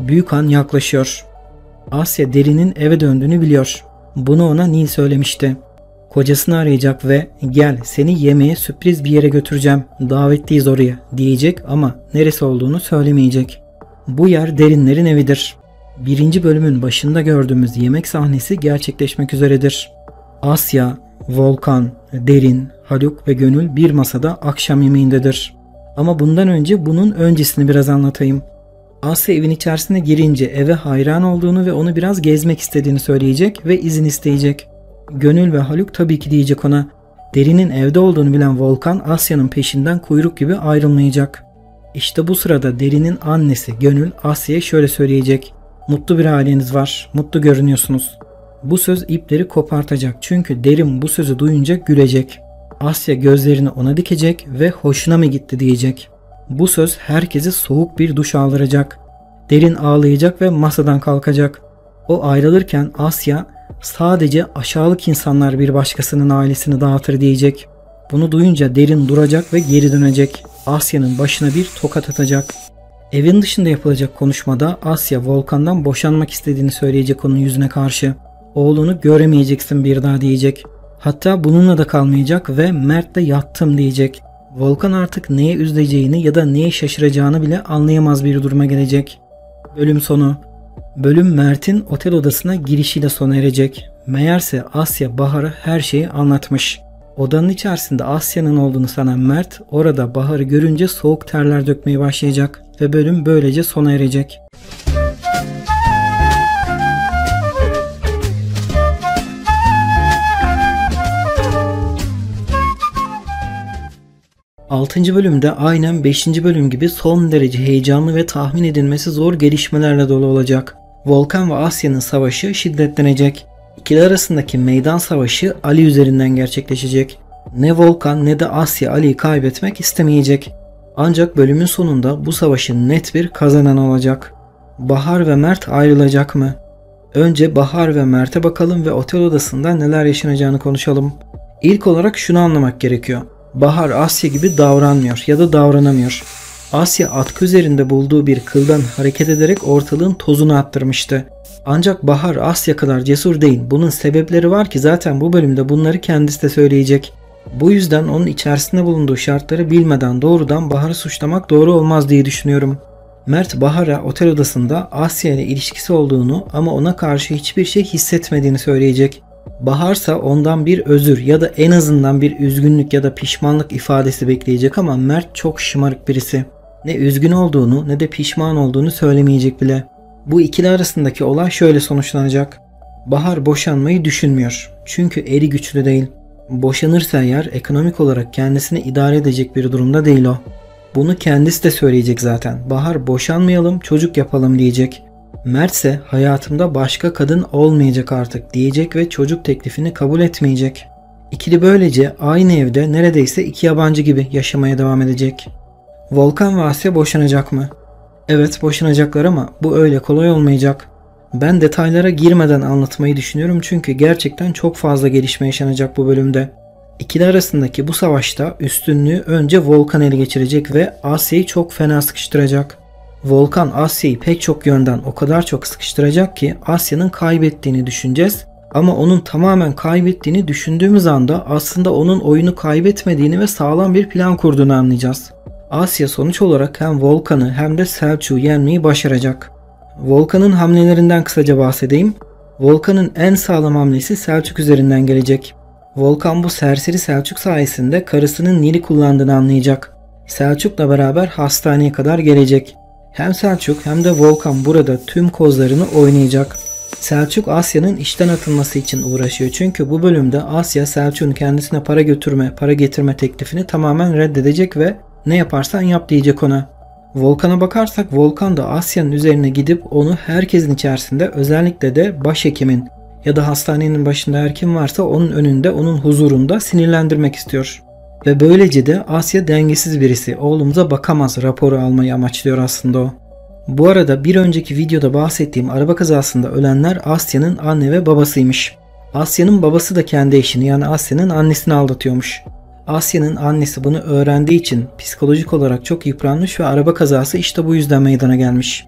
Büyük Han yaklaşıyor. Asya Derin'in eve döndüğünü biliyor. Bunu ona Nil söylemişti. Kocasını arayacak ve "Gel, seni yemeğe sürpriz bir yere götüreceğim. Davetliyiz oraya" diyecek ama neresi olduğunu söylemeyecek. Bu yer Derinlerin evidir. 1. bölümün başında gördüğümüz yemek sahnesi gerçekleşmek üzeredir. Asya, Volkan, Derin, Haluk ve Gönül bir masada akşam yemeğindedir. Ama bundan önce bunun öncesini biraz anlatayım. Asya evin içerisine girince eve hayran olduğunu ve onu biraz gezmek istediğini söyleyecek ve izin isteyecek. Gönül ve Haluk tabii ki diyecek ona. Derin'in evde olduğunu bilen Volkan Asya'nın peşinden kuyruk gibi ayrılmayacak. İşte bu sırada Derin'in annesi Gönül Asya'ya şöyle söyleyecek. "Mutlu bir aileniz var, mutlu görünüyorsunuz." Bu söz ipleri kopartacak çünkü Derin bu sözü duyunca gülecek. Asya gözlerini ona dikecek ve "Hoşuna mı gitti?" diyecek. Bu söz herkesi soğuk bir duş aldıracak. Derin ağlayacak ve masadan kalkacak. O ayrılırken Asya "Sadece aşağılık insanlar bir başkasının ailesini dağıtır" diyecek. Bunu duyunca Derin duracak ve geri dönecek. Asya'nın başına bir tokat atacak. Evin dışında yapılacak konuşmada Asya Volkan'dan boşanmak istediğini söyleyecek onun yüzüne karşı. "Oğlunu göremeyeceksin bir daha" diyecek. Hatta bununla da kalmayacak ve "Mert'le yattım" diyecek. Volkan artık neye üzüleceğini ya da neye şaşıracağını bile anlayamaz bir duruma gelecek. Bölüm sonu. Bölüm Mert'in otel odasına girişiyle sona erecek. Meğerse Asya Bahar'a her şeyi anlatmış. Odanın içerisinde Asya'nın olduğunu sanan Mert orada Bahar'ı görünce soğuk terler dökmeye başlayacak ve bölüm böylece sona erecek. 6. bölümde aynen 5. bölüm gibi son derece heyecanlı ve tahmin edilmesi zor gelişmelerle dolu olacak. Volkan ve Asya'nın savaşı şiddetlenecek. İkili arasındaki meydan savaşı Ali üzerinden gerçekleşecek. Ne Volkan ne de Asya Ali'yi kaybetmek istemeyecek. Ancak bölümün sonunda bu savaşın net bir kazananı olacak. Bahar ve Mert ayrılacak mı? Önce Bahar ve Mert'e bakalım ve otel odasında neler yaşanacağını konuşalım. İlk olarak şunu anlamak gerekiyor. Bahar Asya gibi davranmıyor ya da davranamıyor. Asya atkı üzerinde bulduğu bir kıldan hareket ederek ortalığın tozunu attırmıştı. Ancak Bahar Asya kadar cesur değil. Bunun sebepleri var ki zaten bu bölümde bunları kendisi de söyleyecek. Bu yüzden onun içerisinde bulunduğu şartları bilmeden doğrudan Bahar'ı suçlamak doğru olmaz diye düşünüyorum. Mert Bahar'a otel odasında Asya ile ilişkisi olduğunu ama ona karşı hiçbir şey hissetmediğini söyleyecek. Baharsa ondan bir özür ya da en azından bir üzgünlük ya da pişmanlık ifadesi bekleyecek ama Mert çok şımarık birisi. Ne üzgün olduğunu ne de pişman olduğunu söylemeyecek bile. Bu ikili arasındaki olay şöyle sonuçlanacak. Bahar boşanmayı düşünmüyor. Çünkü eri güçlü değil. Boşanırsa eğer ekonomik olarak kendisini idare edecek bir durumda değil o. Bunu kendisi de söyleyecek zaten. Bahar boşanmayalım, çocuk yapalım diyecek. Mert ise hayatımda başka kadın olmayacak artık diyecek ve çocuk teklifini kabul etmeyecek. İkili böylece aynı evde neredeyse iki yabancı gibi yaşamaya devam edecek. Volkan ve Asya boşanacak mı? Evet, boşanacaklar ama bu öyle kolay olmayacak. Ben detaylara girmeden anlatmayı düşünüyorum çünkü gerçekten çok fazla gelişme yaşanacak bu bölümde. İkili arasındaki bu savaşta üstünlüğü önce Volkan ele geçirecek ve Asya'yı çok fena sıkıştıracak. Volkan Asya'yı pek çok yönden o kadar çok sıkıştıracak ki Asya'nın kaybettiğini düşüneceğiz. Ama onun tamamen kaybettiğini düşündüğümüz anda aslında onun oyunu kaybetmediğini ve sağlam bir plan kurduğunu anlayacağız. Asya sonuç olarak hem Volkan'ı hem de Selçuk'u yenmeyi başaracak. Volkan'ın hamlelerinden kısaca bahsedeyim. Volkan'ın en sağlam hamlesi Selçuk üzerinden gelecek. Volkan bu serseri Selçuk sayesinde karısının Nil'i kullandığını anlayacak. Selçuk'la beraber hastaneye kadar gelecek. Hem Selçuk hem de Volkan burada tüm kozlarını oynayacak. Selçuk Asya'nın işten atılması için uğraşıyor. Çünkü bu bölümde Asya Selçuk'un kendisine para getirme teklifini tamamen reddedecek ve ne yaparsan yap diyecek ona. Volkan'a bakarsak Volkan da Asya'nın üzerine gidip onu herkesin içerisinde özellikle de başhekimin ya da hastanenin başında her kim varsa onun önünde onun huzurunda sinirlendirmek istiyor. Ve böylece de Asya dengesiz birisi, oğlumuza bakamaz raporu almayı amaçlıyor aslında o. Bu arada bir önceki videoda bahsettiğim araba kazasında ölenler Asya'nın anne ve babasıymış. Asya'nın babası da kendi eşini yani Asya'nın annesini aldatıyormuş. Asya'nın annesi bunu öğrendiği için psikolojik olarak çok yıpranmış ve araba kazası işte bu yüzden meydana gelmiş.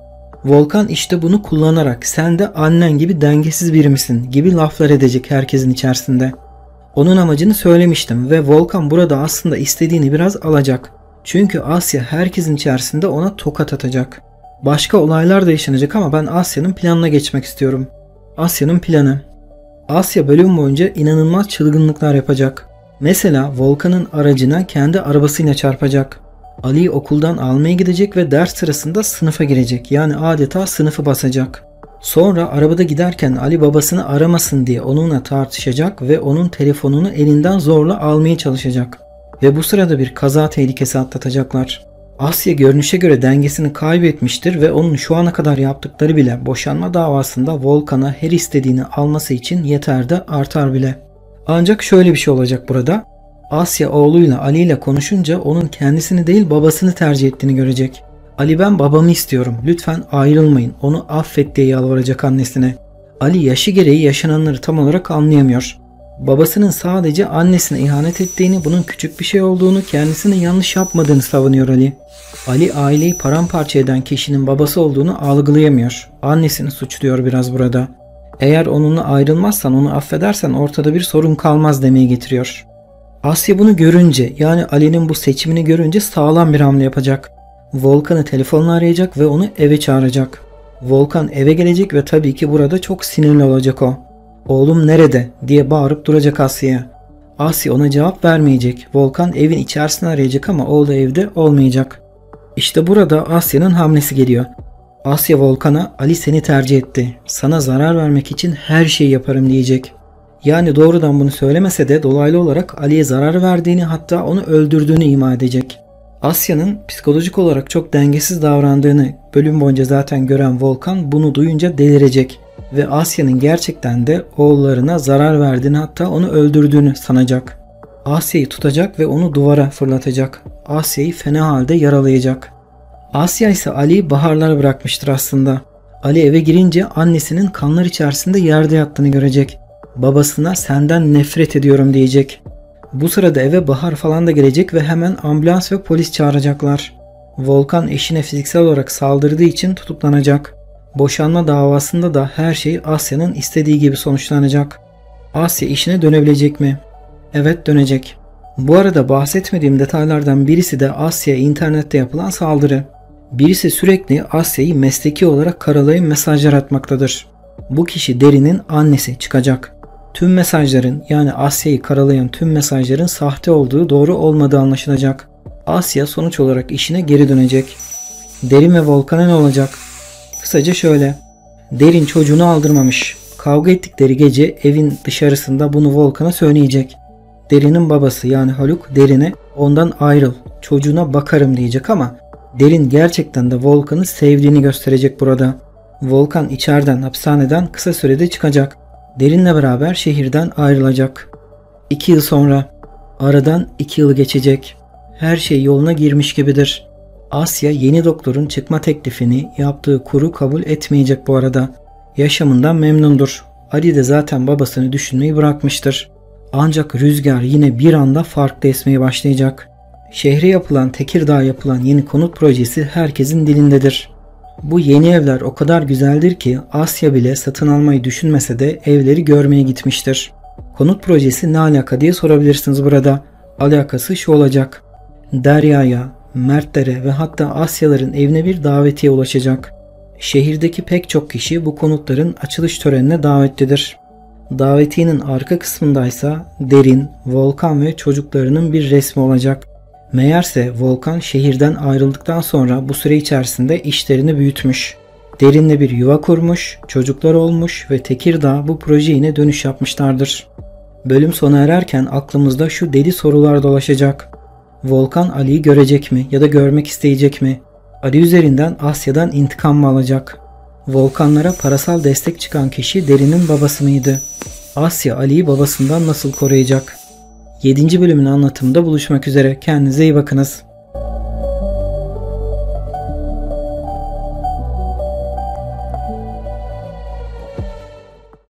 Volkan işte bunu kullanarak sen de annen gibi dengesiz biri misin gibi laflar edecek herkesin içerisinde. Onun amacını söylemiştim ve Volkan burada aslında istediğini biraz alacak. Çünkü Asya herkesin içerisinde ona tokat atacak. Başka olaylar da yaşanacak ama ben Asya'nın planına geçmek istiyorum. Asya'nın planı. Asya bölüm boyunca inanılmaz çılgınlıklar yapacak. Mesela Volkan'ın aracına kendi arabasıyla çarpacak. Ali'yi okuldan almaya gidecek ve ders sırasında sınıfa girecek. Yani adeta sınıfı basacak. Sonra arabada giderken Ali babasını aramasın diye onunla tartışacak ve onun telefonunu elinden zorla almaya çalışacak. Ve bu sırada bir kaza tehlikesi atlatacaklar. Asya görünüşe göre dengesini kaybetmiştir ve onun şu ana kadar yaptıkları bile boşanma davasında Volkan'a her istediğini alması için yeter de artar bile. Ancak şöyle bir şey olacak burada. Asya oğluyla Ali ile konuşunca onun kendisini değil babasını tercih ettiğini görecek. Ali ben babamı istiyorum, lütfen ayrılmayın, onu affet diye yalvaracak annesine. Ali yaşı gereği yaşananları tam olarak anlayamıyor. Babasının sadece annesine ihanet ettiğini, bunun küçük bir şey olduğunu, kendisine yanlış yapmadığını savunuyor Ali. Ali aileyi paramparça eden kişinin babası olduğunu algılayamıyor. Annesini suçluyor biraz burada. Eğer onunla ayrılmazsan, onu affedersen ortada bir sorun kalmaz demeye getiriyor. Asya bunu görünce, yani Ali'nin bu seçimini görünce sağlam bir hamle yapacak. Volkan'ı telefonla arayacak ve onu eve çağıracak. Volkan eve gelecek ve tabii ki burada çok sinirli olacak o. Oğlum nerede diye bağırıp duracak Asya'ya. Asya ona cevap vermeyecek. Volkan evin içerisini arayacak ama oğlu evde olmayacak. İşte burada Asya'nın hamlesi geliyor. Asya Volkan'a Ali seni tercih etti. Sana zarar vermek için her şeyi yaparım diyecek. Yani doğrudan bunu söylemese de dolaylı olarak Ali'ye zarar verdiğini, hatta onu öldürdüğünü ima edecek. Asya'nın psikolojik olarak çok dengesiz davrandığını bölüm boyunca zaten gören Volkan bunu duyunca delirecek. Ve Asya'nın gerçekten de oğullarına zarar verdiğini, hatta onu öldürdüğünü sanacak. Asya'yı tutacak ve onu duvara fırlatacak. Asya'yı fena halde yaralayacak. Asya ise Ali'yi baharlara bırakmıştır aslında. Ali eve girince annesinin kanlar içerisinde yerde yattığını görecek. Babasına senden nefret ediyorum diyecek. Bu sırada eve Bahar falan da gelecek ve hemen ambulans ve polis çağıracaklar. Volkan eşine fiziksel olarak saldırdığı için tutuklanacak. Boşanma davasında da her şey Asya'nın istediği gibi sonuçlanacak. Asya işine dönebilecek mi? Evet, dönecek. Bu arada bahsetmediğim detaylardan birisi de Asya'ya internette yapılan saldırı. Birisi sürekli Asya'yı mesleki olarak karalayıp mesajlar atmaktadır. Bu kişi Derin'in annesi çıkacak. Tüm mesajların, yani Asya'yı karalayan tüm mesajların sahte olduğu, doğru olmadığı anlaşılacak. Asya sonuç olarak işine geri dönecek. Derin ve Volkan'a ne olacak? Kısaca şöyle. Derin çocuğunu aldırmamış. Kavga ettikleri gece evin dışarısında bunu Volkan'a söyleyecek. Derin'in babası yani Haluk Derin'e ondan ayrıl, çocuğuna bakarım diyecek ama Derin gerçekten de Volkan'ı sevdiğini gösterecek burada. Volkan içeriden, hapishaneden kısa sürede çıkacak. Derin'le beraber şehirden ayrılacak. 2 yıl sonra. Aradan 2 yıl geçecek. Her şey yoluna girmiş gibidir. Asya yeni doktorun çıkma teklifini yaptığı kuru kabul etmeyecek bu arada. Yaşamından memnundur. Ali de zaten babasını düşünmeyi bırakmıştır. Ancak rüzgar yine bir anda farklı esmeye başlayacak. Şehre yapılan, Tekirdağ'a yapılan yeni konut projesi herkesin dilindedir. Bu yeni evler o kadar güzeldir ki Asya bile satın almayı düşünmese de evleri görmeye gitmiştir. Konut projesi ne alaka diye sorabilirsiniz burada. Alakası şu olacak. Derya'ya, Mertlere ve hatta Asyaların evine bir davetiye ulaşacak. Şehirdeki pek çok kişi bu konutların açılış törenine davetlidir. Davetiyenin arka kısmındaysa Derin, Volkan ve çocuklarının bir resmi olacak. Meğerse Volkan şehirden ayrıldıktan sonra bu süre içerisinde işlerini büyütmüş. Derinle bir yuva kurmuş, çocuklar olmuş ve Tekirdağ bu projeye dönüş yapmışlardır. Bölüm sona ererken aklımızda şu deli sorular dolaşacak. Volkan Ali'yi görecek mi ya da görmek isteyecek mi? Ali üzerinden Asya'dan intikam mı alacak? Volkanlara parasal destek çıkan kişi Derin'in babası mıydı? Asya Ali'yi babasından nasıl koruyacak? 7. bölümün anlatımında buluşmak üzere. Kendinize iyi bakınız.